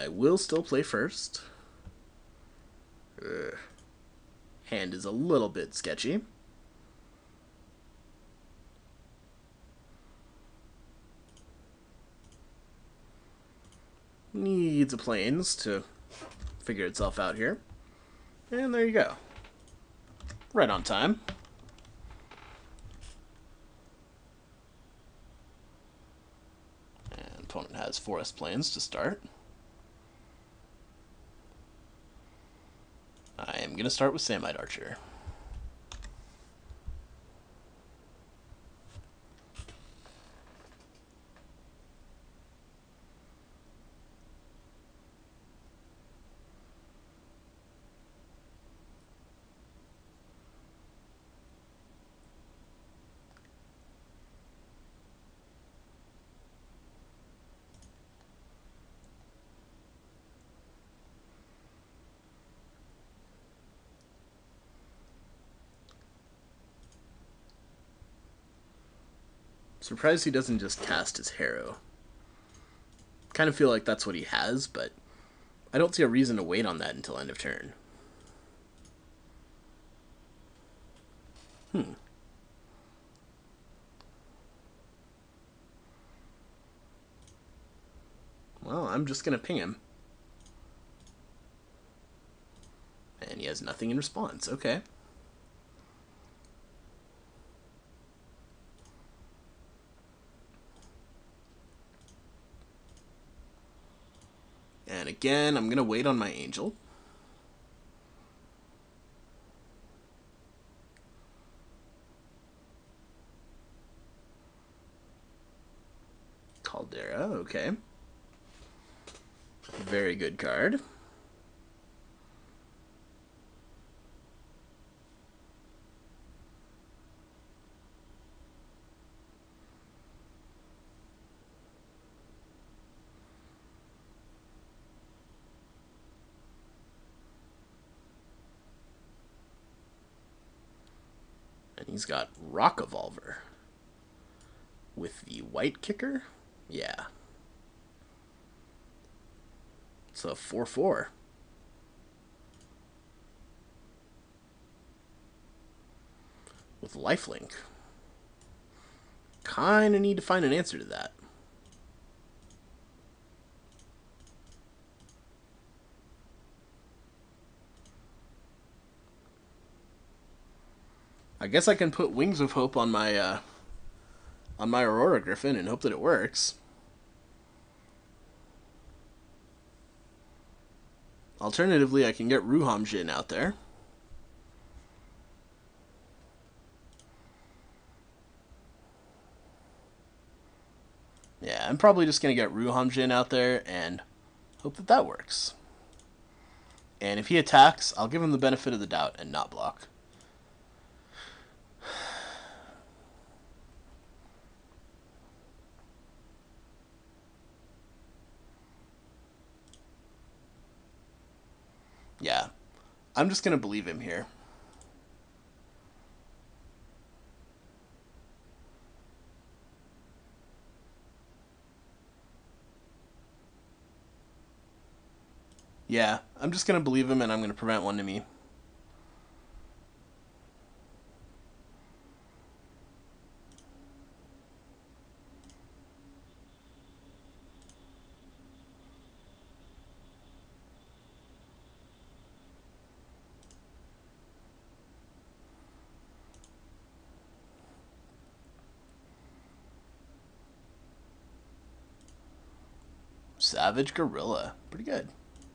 I will still play first. Hand is a little bit sketchy. Needs a planes to figure itself out here. And there you go. Right on time. And opponent has forest planes to start. I am going to start with Samite Archer. Surprised he doesn't just cast his Harrow. Kind of feel like that's what he has, but I don't see a reason to wait on that until end of turn. Well, I'm just going to ping him. And he has nothing in response. Okay. And again, I'm going to wait on my Angel. Caldera, okay. Very good card. And he's got Rock Evolver. With the white kicker? Yeah. It's a 4/4. With lifelink. Kinda need to find an answer to that. I guess I can put Wings of Hope on my Aurora Griffin and hope that it works. Alternatively, I can get Ruham Jin out there. Yeah, I'm probably just going to get Ruham Jin out there and hope that that works. And if he attacks, I'll give him the benefit of the doubt and not block. Yeah, I'm just going to believe him here. Yeah, I'm just going to believe him and I'm going to prevent one to me. Savage Gorilla. Pretty good.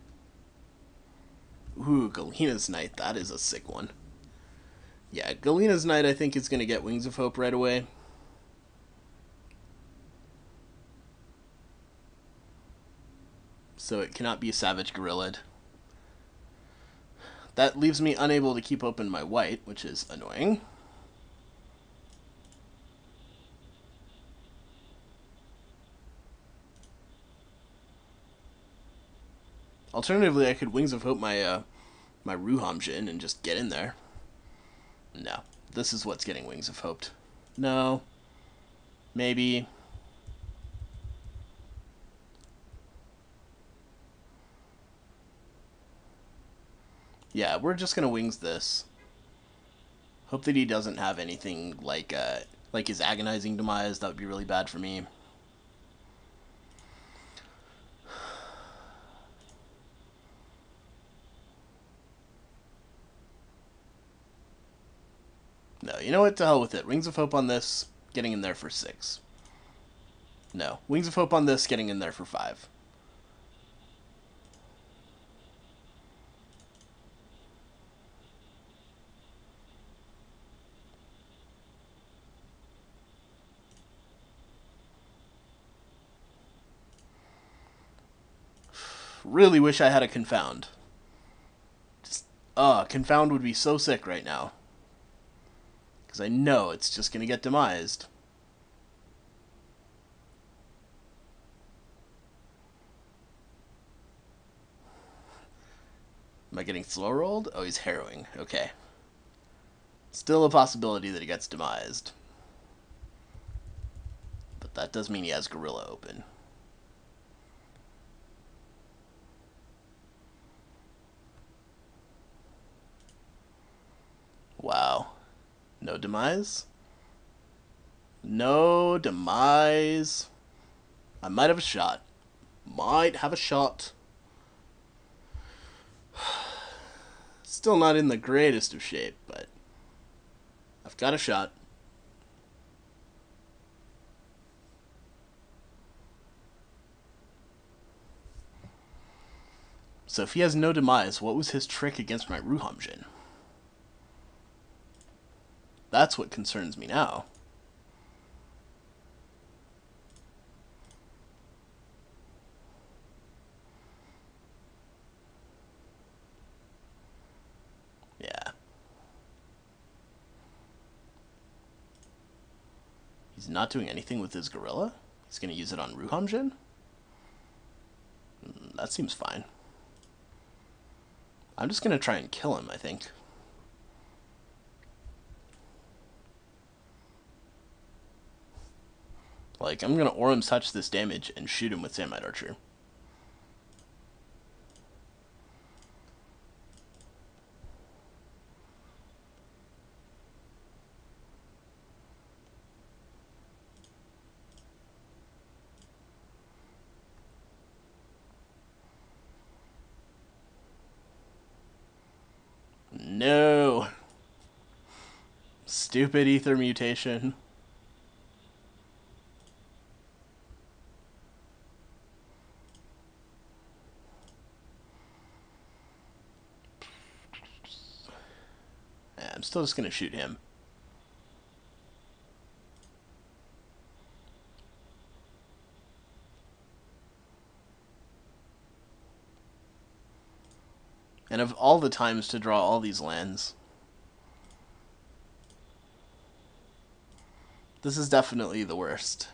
Ooh, Galena's Knight. That is a sick one. Yeah, Galena's Knight I think is going to get Wings of Hope right away. So it cannot be Savage Gorilla'd. That leaves me unable to keep open my white, which is annoying. Alternatively, I could Wings of Hope my my Ruham Jin and just get in there. No, this is what's getting Wings of Hoped. No, maybe. Yeah, we're just gonna wings this. Hope that he doesn't have anything like his agonizing demise. That would be really bad for me. No, you know what? To hell with it. Wings of Hope on this, getting in there for 6. No, Wings of Hope on this, getting in there for 5. Really wish I had a Confound. Confound would be so sick right now. Because I know it's just going to get demised. Am I getting slow rolled? Oh, he's harrowing. Okay. Still a possibility that he gets demised. But that does mean he has Gorilla open. Wow. No demise? No demise. I might have a shot. Might have a shot. Still not in the greatest of shape, but I've got a shot. So if he has no demise, what was his trick against my Ruhamjin? That's what concerns me now. Yeah. He's not doing anything with his Gorilla? He's going to use it on Ruhamjin? That seems fine. I'm just going to try and kill him, I think. Like, I'm going to Auram's Touch this damage and shoot him with Samite Archer. No! Stupid Ether Mutation. Yeah, I'm still just going to shoot him. And of all the times to draw all these lands, this is definitely the worst.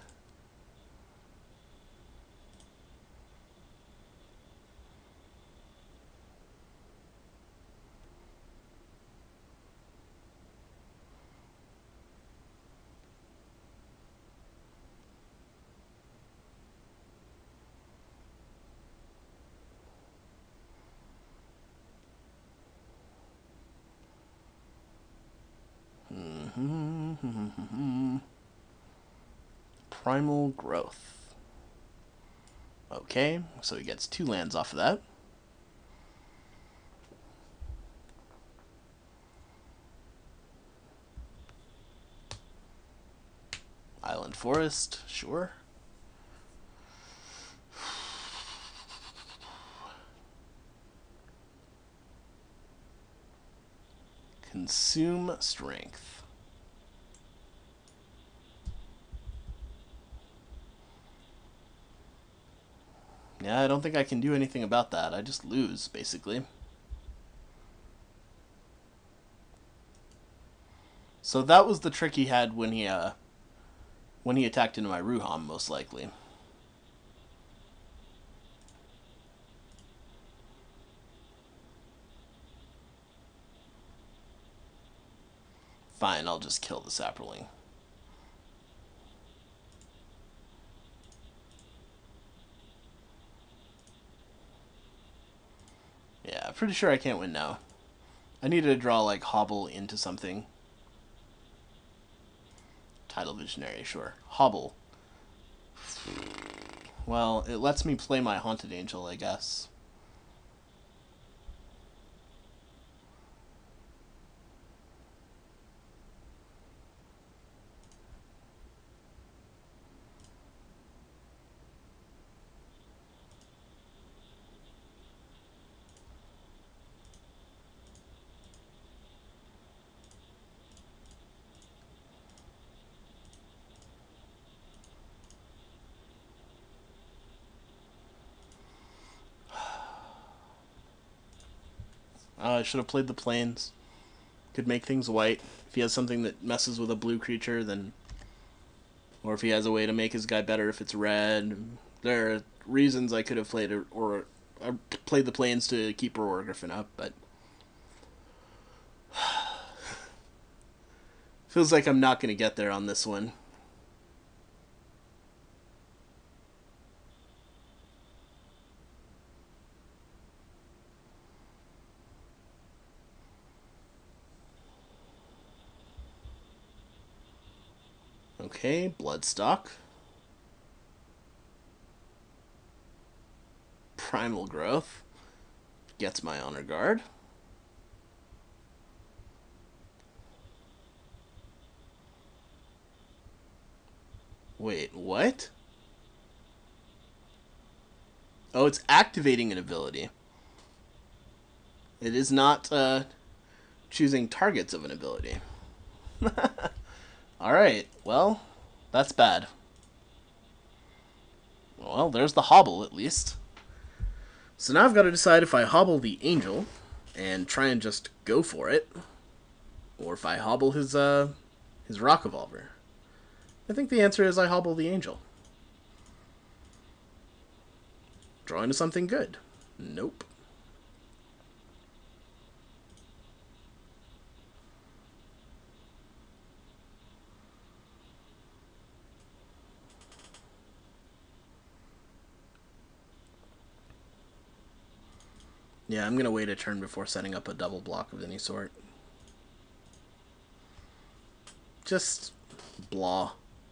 Primal Growth. Okay, so he gets 2 lands off of that. Island Forest, sure. Consume Strength. Yeah, I don't think I can do anything about that. I just lose, basically. So that was the trick he had when he attacked into my Ruham, most likely. Fine, I'll just kill the Saproling. Yeah, pretty sure I can't win now. I needed to draw, like, Hobble into something. Tidal Visionary, sure. Hobble. Well, it lets me play my Haunted Angel, I guess. I should have played the Plains. Could make things white. If he has something that messes with a blue creature, then... Or if he has a way to make his guy better if it's red. There are reasons I could have played it, or I played the Plains to keep Roar Griffin up, but... Feels like I'm not going to get there on this one. Okay, Bloodstock. Primal Growth. Gets my Honor Guard. Wait, what? Oh, it's activating an ability. It is not choosing targets of an ability. Alright, well, that's bad. Well, there's the Hobble, at least. So now I've got to decide if I Hobble the Angel and try and just go for it, or if I Hobble his Rock Evolver. I think the answer is I Hobble the Angel. Draw into something good. Nope. Yeah, I'm going to wait a turn before setting up a double block of any sort. Just blah.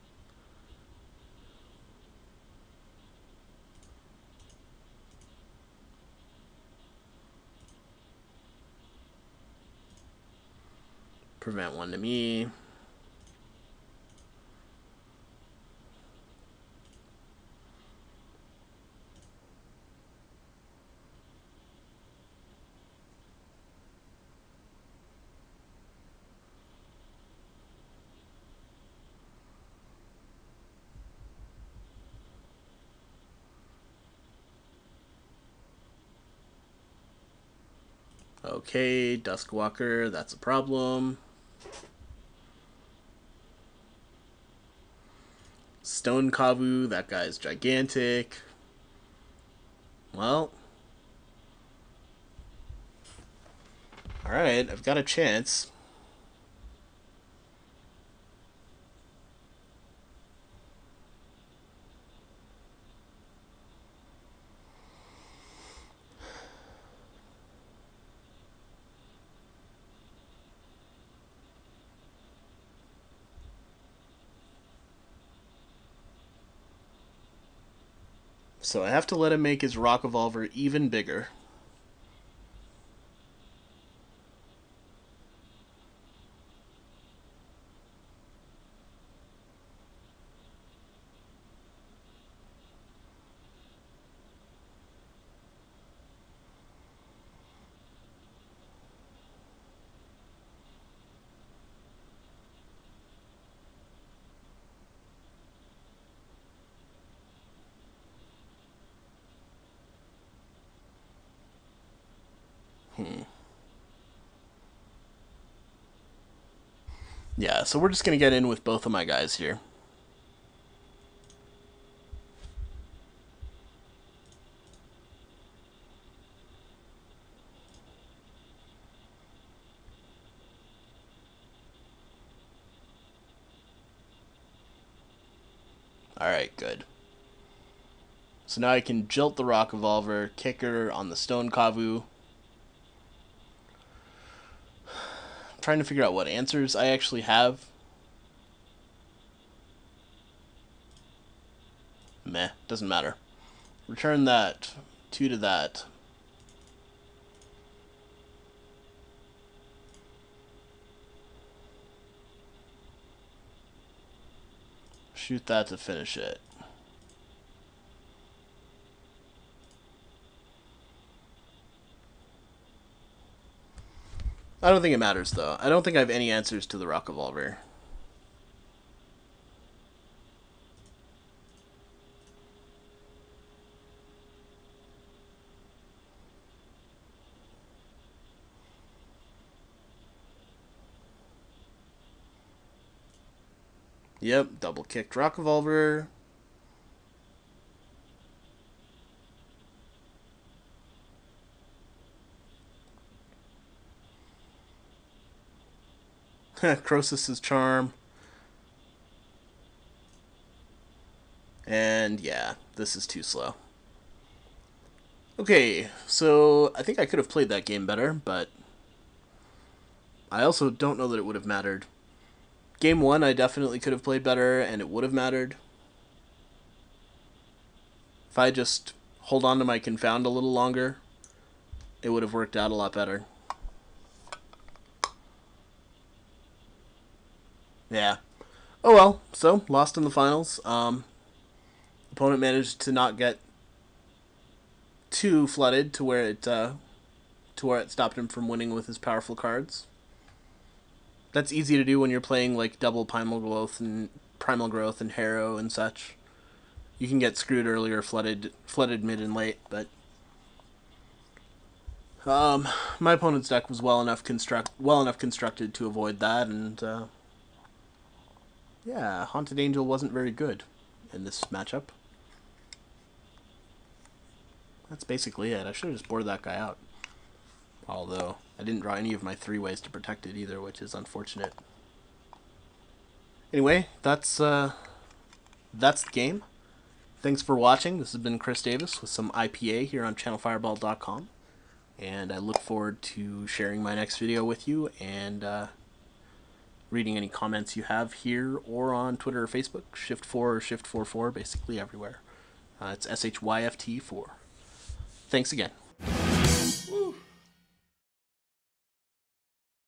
Prevent one to me. Okay, Duskwalker, that's a problem. Stone Kavu, that guy's gigantic. Well. Alright, I've got a chance. So I have to let him make his Rock Evolver even bigger. Yeah, so we're just going to get in with both of my guys here. Alright, good. So now I can Jilt the Rock Evolver, Kicker on the Stone Kavu. trying to figure out what answers I actually have. Meh, doesn't matter. Return that. 2 to that. Shoot that to finish it. I don't think it matters, though. I don't think I have any answers to the Rock Evolver. Yep, double kicked Rock Evolver. Crosis's Charm. And yeah, this is too slow. Okay, so I think I could have played that game better, but I also don't know that it would have mattered. Game 1 I definitely could have played better, and it would have mattered. If I just hold on to my Confound a little longer, it would have worked out a lot better. Yeah. Oh well, so, lost in the finals. Opponent managed to not get too flooded to where it stopped him from winning with his powerful cards. That's easy to do when you're playing like double Primal Growth and Harrow and such. You can get screwed early or flooded mid and late, but my opponent's deck was well enough constructed to avoid that, and yeah, Haunted Angel wasn't very good in this matchup. That's basically it. I should have just boarded that guy out. Although, I didn't draw any of my 3 ways to protect it either, which is unfortunate. Anyway, that's the game. Thanks for watching. This has been CDavis with some IPA here on channelfireball.com. And I look forward to sharing my next video with you and reading any comments you have here or on Twitter or Facebook. Shift4 or Shift44, basically everywhere. It's SHYFT4. Thanks again.